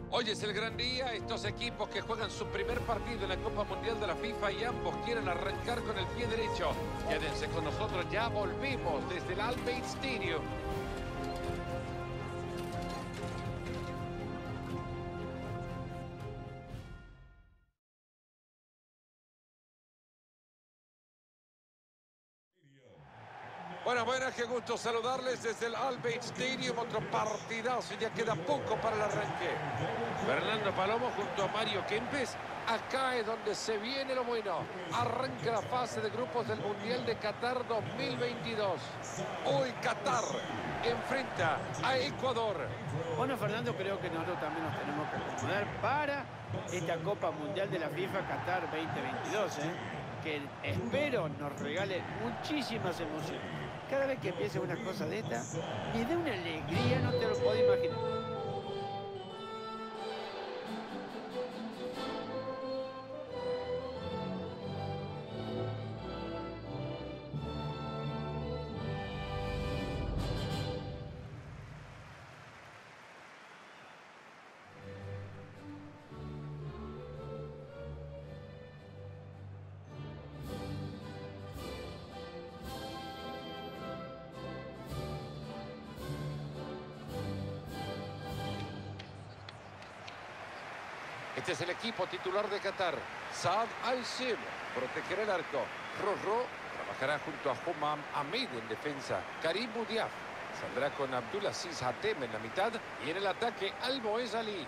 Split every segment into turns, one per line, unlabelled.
Hoy es el gran día, estos equipos que juegan su primer partido en la Copa Mundial de la FIFA y ambos quieren arrancar con el pie derecho. Quédense con nosotros, ya volvimos desde el Al Bayt Stadium. Buenas, qué gusto saludarles desde el Al Bayt Stadium, otro partidazo, ya queda poco para el arranque. Fernando Palomo junto a Mario Kempes, acá es donde se viene lo bueno. Arranca la fase de grupos del Mundial de Qatar 2022. Hoy Qatar enfrenta a Ecuador.
Bueno, Fernando, creo que nosotros también nos tenemos que acomodar para esta Copa Mundial de la FIFA Qatar 2022, que espero nos regale muchísimas emociones. Cada vez que empiece una cosa de esta, me da una alegría, no te lo puedo imaginar.
Este es el equipo titular de Qatar. Saad Al-Shim protegerá el arco. Rorro trabajará junto a Humam Hamid en defensa. Karim Boudiaf saldrá con Abdulaziz Hatem en la mitad. Y en el ataque Al-Moez Ali.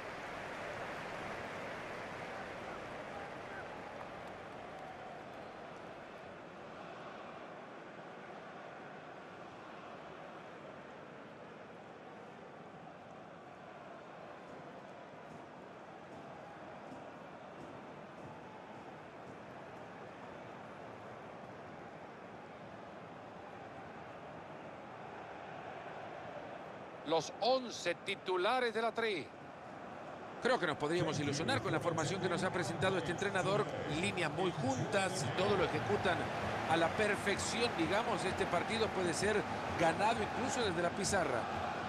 Los 11 titulares de la tri.
Creo que nos podríamos ilusionar con la formación que nos ha presentado este entrenador. Líneas muy juntas, todo lo ejecutan a la perfección, digamos. Este partido puede ser ganado incluso desde la pizarra.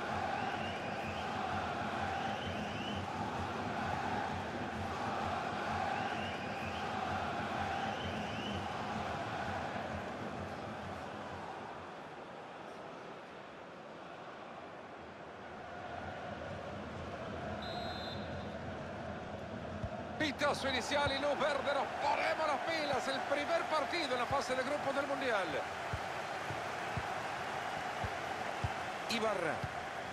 Pitazo inicial y luz verde, nos ponemos las pilas. El primer partido en la fase de grupos del Mundial.
Ibarra.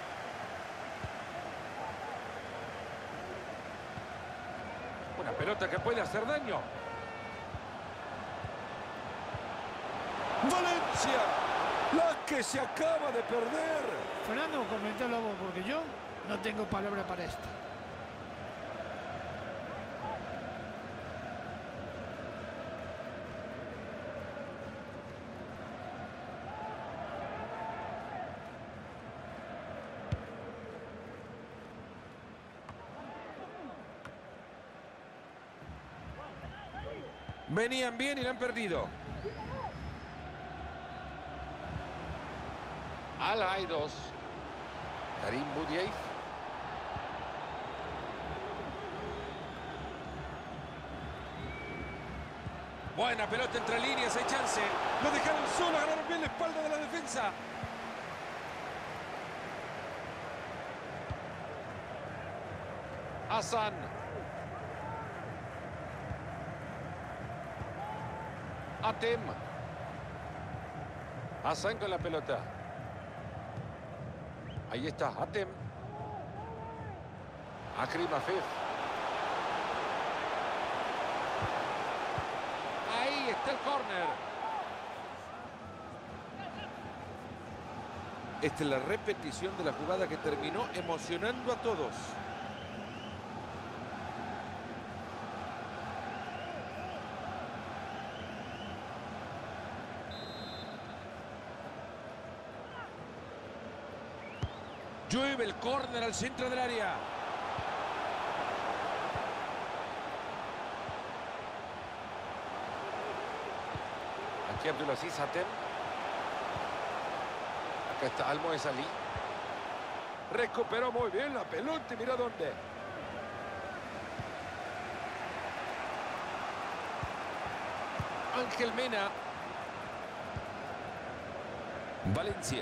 Una pelota que puede hacer daño.
Valencia, la que se acaba de perder.
Fernando, comentalo a vos, porque yo no tengo palabra para esto.
Venían bien y la han perdido.
Al-Aidos. Karim Boudiaf.
Buena pelota entre líneas, hay chance. Lo dejaron solo, agarraron bien la espalda de la defensa.
Hassan. Hatem. Hassan con la pelota. Ahí está Hatem. Akrim Afif. Ahí está el córner.
Esta es la repetición de la jugada que terminó emocionando a todos. Llueve el córner al centro del área.
Aquí Abdulaziz Hatem. Acá está Al-Moez Ali. Recuperó muy bien la pelota y mira dónde. Ángel Mena.
Valencia.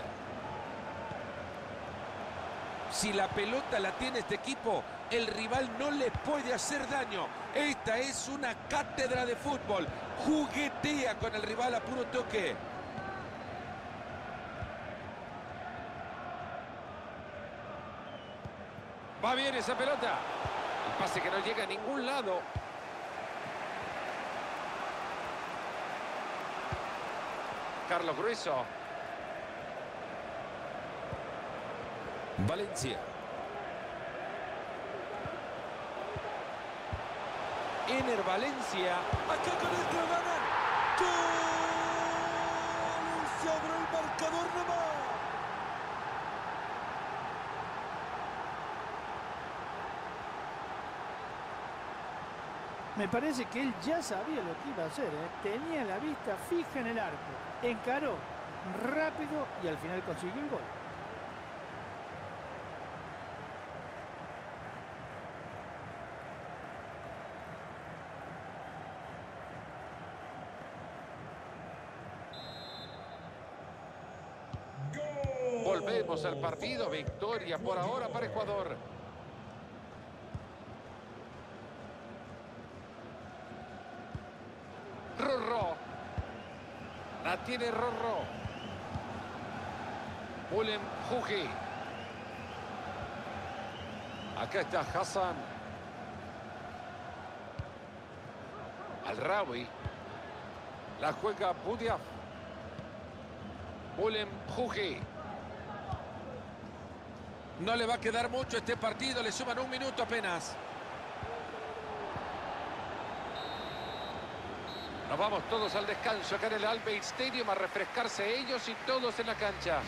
Si la pelota la tiene este equipo, el rival no le puede hacer daño. Esta es una cátedra de fútbol. Juguetea con el rival a puro toque.
Va bien esa pelota. El pase que no llega a ningún lado. Carlos Grueso.
Valencia. Ener Valencia.
Acá con esto ganan. ¡Gol! Sobre el marcador nomás.
Me parece que él ya sabía lo que iba a hacer, ¿eh? Tenía la vista fija en el arco. Encaró rápido y al final consiguió el gol.
Volvemos al partido. Victoria por ahora para Ecuador. Rorró. La tiene Rorró. Ulem Juji. Acá está Hassan. Al-Rawi. La juega Budiaf. Ulem Juji.
No le va a quedar mucho este partido. Le suman 1 minuto apenas.
Nos vamos todos al descanso acá en el Al Bayt Stadium a refrescarse ellos y todos en la cancha.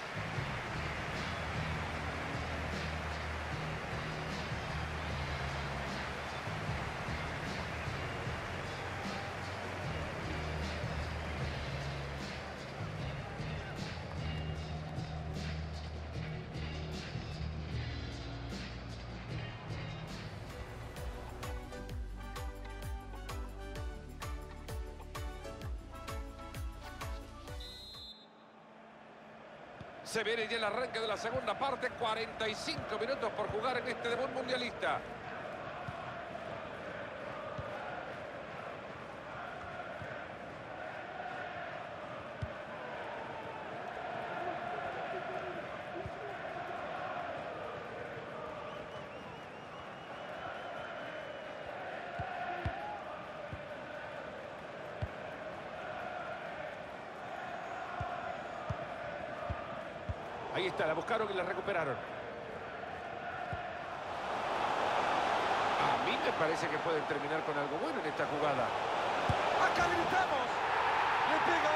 Se viene ya el arranque de la segunda parte. 45 minutos por jugar en este debut mundialista. Ahí está, la buscaron y la recuperaron. A mí me parece que pueden terminar con algo bueno en esta jugada.
Acá gritamos. Le pega.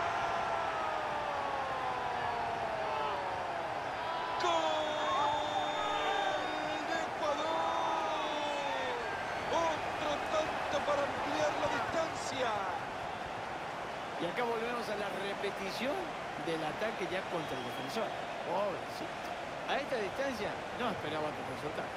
¡Gol de Ecuador! Otro tanto para ampliar la distancia.
Y acá volvemos a la repetición del ataque ya contra el defensor. Pobrecito. A esta distancia no esperaba otro resultado.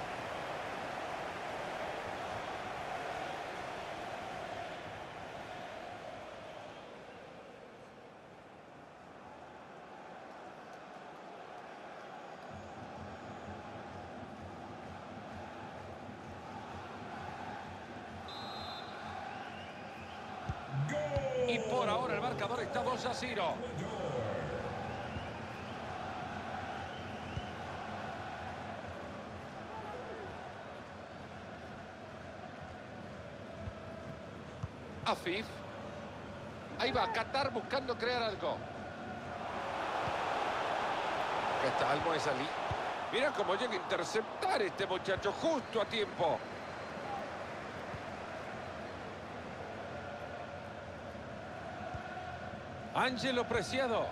Y por ahora el marcador está 2-0. Afif. Ahí va, Qatar buscando crear algo. Acá está Almoez Ali. Mira cómo llega a interceptar este muchacho justo a tiempo. Ángelo Preciado.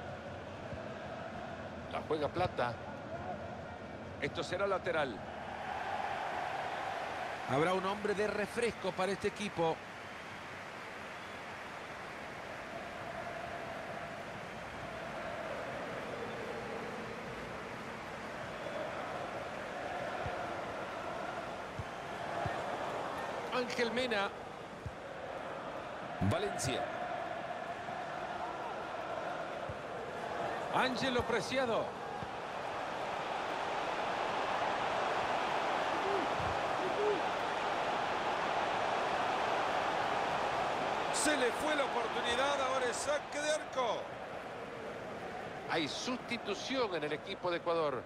La juega Plata. Esto será lateral.
Habrá un hombre de refresco para este equipo.
Ángel Mena.
Valencia.
Ángelo Preciado.
Se le fue la oportunidad, ahora es saque de arco.
Hay sustitución en el equipo de Ecuador.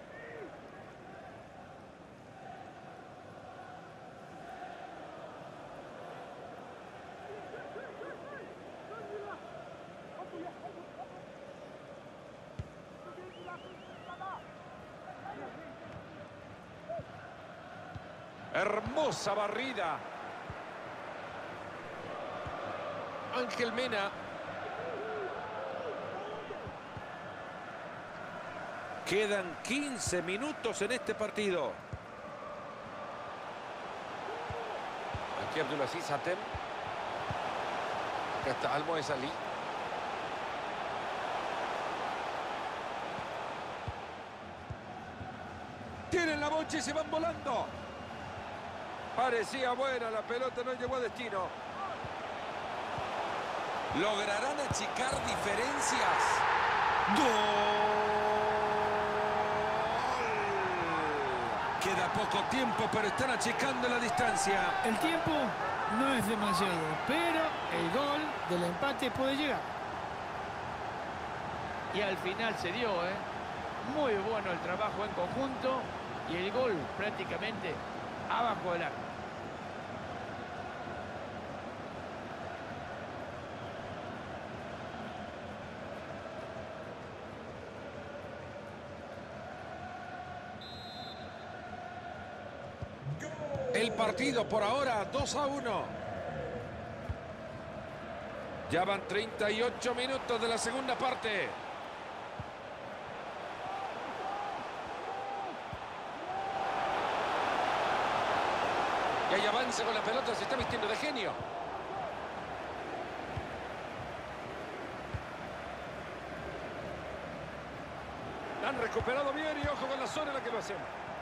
Hermosa barrida. Ángel Mena.
Quedan 15 minutos en este partido.
Aquí Abdulaziz Hatem. Acá está Almoez Ali.
Tienen la bocha y se van volando. Parecía buena, la pelota no llegó a destino.
¿Lograrán achicar diferencias? ¡Gol! Queda poco tiempo, pero están achicando la distancia.
El tiempo no es demasiado, pero el gol del empate puede llegar. Y al final se dio, ¿eh? Muy bueno el trabajo en conjunto y el gol prácticamente abajo del arco.
El partido por ahora 2-1. Ya van 38 minutos de la segunda parte.
Y ahí avanza con la pelota, se está vistiendo de genio.
La han recuperado bien y ojo con la zona en la que lo hacen.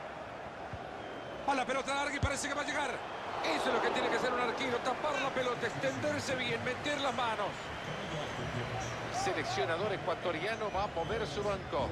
A la pelota larga y parece que va a llegar. Eso es lo que tiene que hacer un arquero, tapar la pelota, extenderse bien, meter las manos. El seleccionador ecuatoriano va a mover su banco.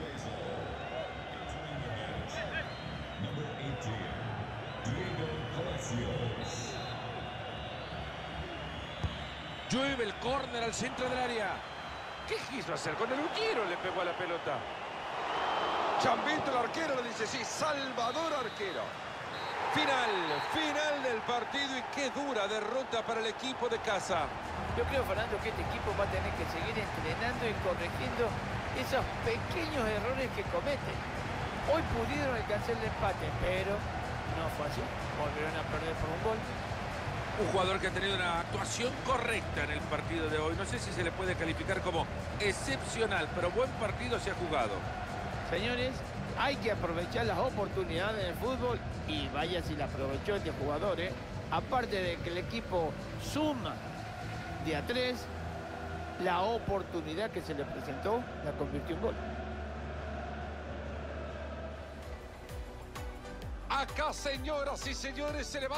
Llueve el córner al centro del área.
¿Qué quiso hacer? Con el uñero le pegó a la pelota.
Chambito, el arquero, le dice sí, Salvador Arquero. Final del partido y qué dura derrota para el equipo de casa.
Yo creo, Fernando, que este equipo va a tener que seguir entrenando y corrigiendo esos pequeños errores que cometen. Hoy pudieron alcanzar el empate, pero no fue así. Volvieron a perder por un gol.
Un jugador que ha tenido una actuación correcta en el partido de hoy. No sé si se le puede calificar como excepcional, pero buen partido se ha jugado.
Señores, hay que aprovechar las oportunidades en el fútbol y vaya si la aprovechó este jugador, ¿eh? Aparte de que el equipo suma de a 3, la oportunidad que se le presentó la convirtió en gol.
Acá, señoras y señores, se le va.